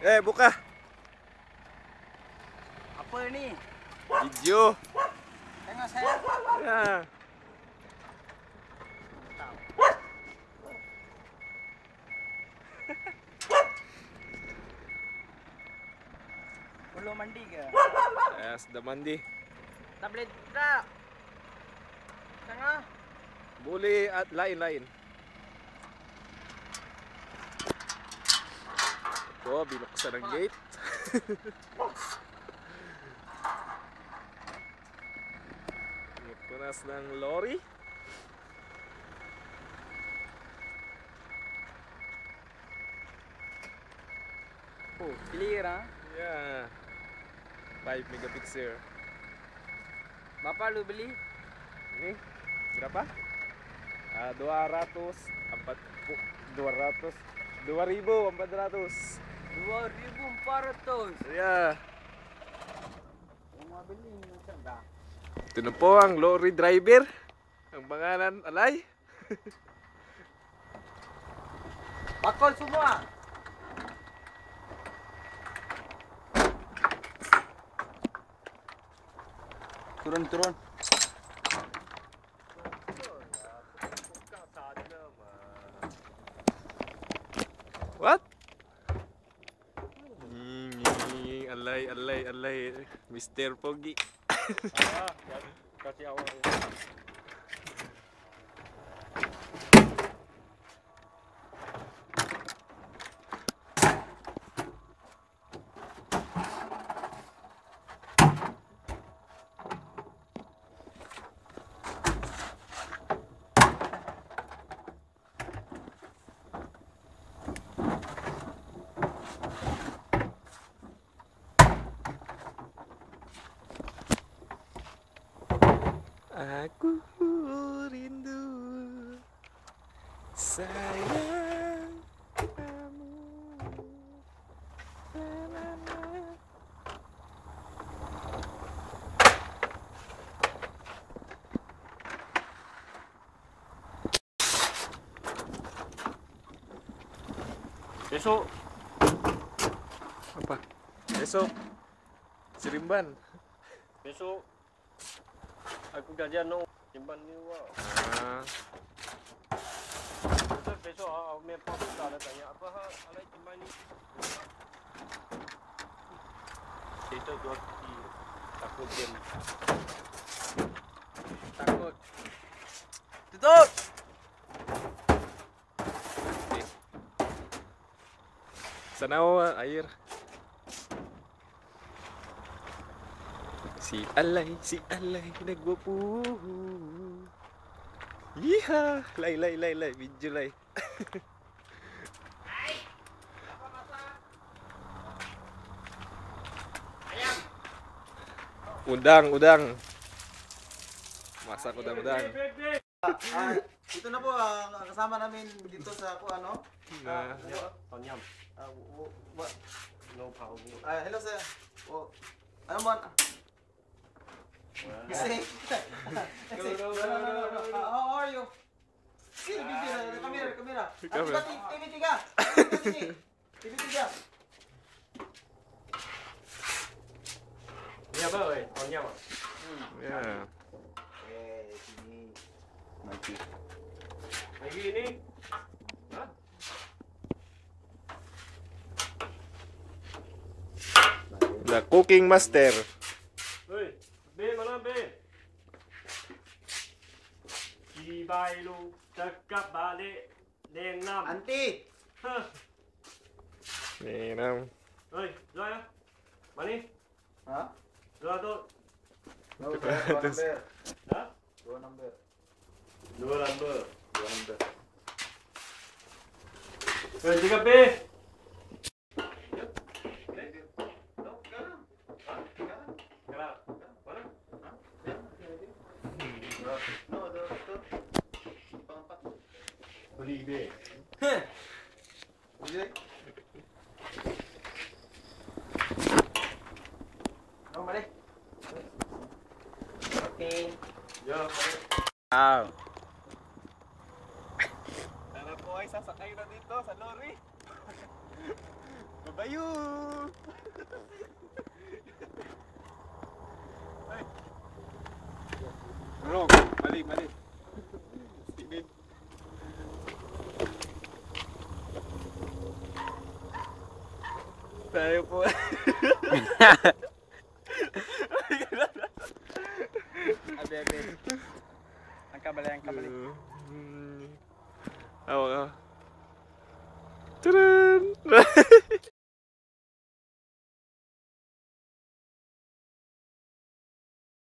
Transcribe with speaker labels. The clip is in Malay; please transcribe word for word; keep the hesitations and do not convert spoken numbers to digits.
Speaker 1: Eh, buka.
Speaker 2: Apa ni?
Speaker 1: Video.
Speaker 2: Tengok saya.
Speaker 1: Ya.
Speaker 2: Belum mandi ke?
Speaker 1: Ya, sudah mandi.
Speaker 2: Tak boleh tak? Tengah.
Speaker 1: Boleh lain-lain. Oh, binuksan ang gate. Punas ng lorry.
Speaker 2: Oh, clear ah.
Speaker 1: Ya. five megapixel.
Speaker 2: Berapa lu beli?
Speaker 1: Ini berapa? Ah, dua ratus empat dua ratus dua ribu empat ratus.
Speaker 2: dua ribu empat ratus.
Speaker 1: Ya.
Speaker 2: Rumah beli macam dah.
Speaker 1: Ito na po ang lorry driver. Ang pangalan, Alay.
Speaker 2: Bakal semua. Turun, turun.
Speaker 1: What? Ini Alay, Alay, Alay, Mister Pogi.
Speaker 3: Ah, kasih awak ya.
Speaker 1: Aku rindu sayang kamu. La, la, la.
Speaker 3: Besok
Speaker 1: Apa? Besok Serimban.
Speaker 3: besok aku gajian no simpan ni wah.
Speaker 1: Ah,
Speaker 3: Besok besok aku punya pos ada tanya apa hal alai simpan ni. Itu dua kali takut game.
Speaker 2: Takut. Tutup.
Speaker 1: sana oh, air. Si Alay, si Alay nagwapo. Iha, lay lay lay lay, video lay. Udang, udang. Masak udang-udang.
Speaker 4: Ah, ito na po ang kasama namin dito sa ako ano.
Speaker 1: Nah,
Speaker 3: Tonyam.
Speaker 4: Ah, w- w-
Speaker 3: No power.
Speaker 4: ah, hello sir. Oh, ano man? Kasi. Kasi. No, no, no, no, no. Ah, how are you? Sino video na kamera, kamera. Ah,
Speaker 1: Kamera.
Speaker 4: T V tiga. T V tiga.
Speaker 3: Ni apa oi? Tonyam.
Speaker 1: ya.
Speaker 4: Eh, sini. Nanti.
Speaker 3: Lagi ni. Ha?
Speaker 1: The cooking master.
Speaker 3: Oi, be mana be? Cibai lu cakap balik lenam.
Speaker 4: Auntie.
Speaker 3: Ha.
Speaker 1: Ni nam.
Speaker 3: Oi, Zoya. Mana?
Speaker 4: Ha?
Speaker 3: Zoya tu.
Speaker 4: No, dua number.
Speaker 3: Ha?
Speaker 4: Dua number.
Speaker 3: Dua number.
Speaker 4: Dua number.
Speaker 3: Oi, tiga be.
Speaker 4: No, do, do. Pang-empat.
Speaker 3: Beli be.
Speaker 4: Sige. No, mali. Okay.
Speaker 3: Ya.
Speaker 2: Wow.
Speaker 1: Tara po ay sasakay na dito sa lorry. Babayu. Ay. Wrong. Mali, mali. Steven. Tayo po.
Speaker 2: Abi, abi. Ang kabali, ang kabali.
Speaker 1: Oo. Tadaan!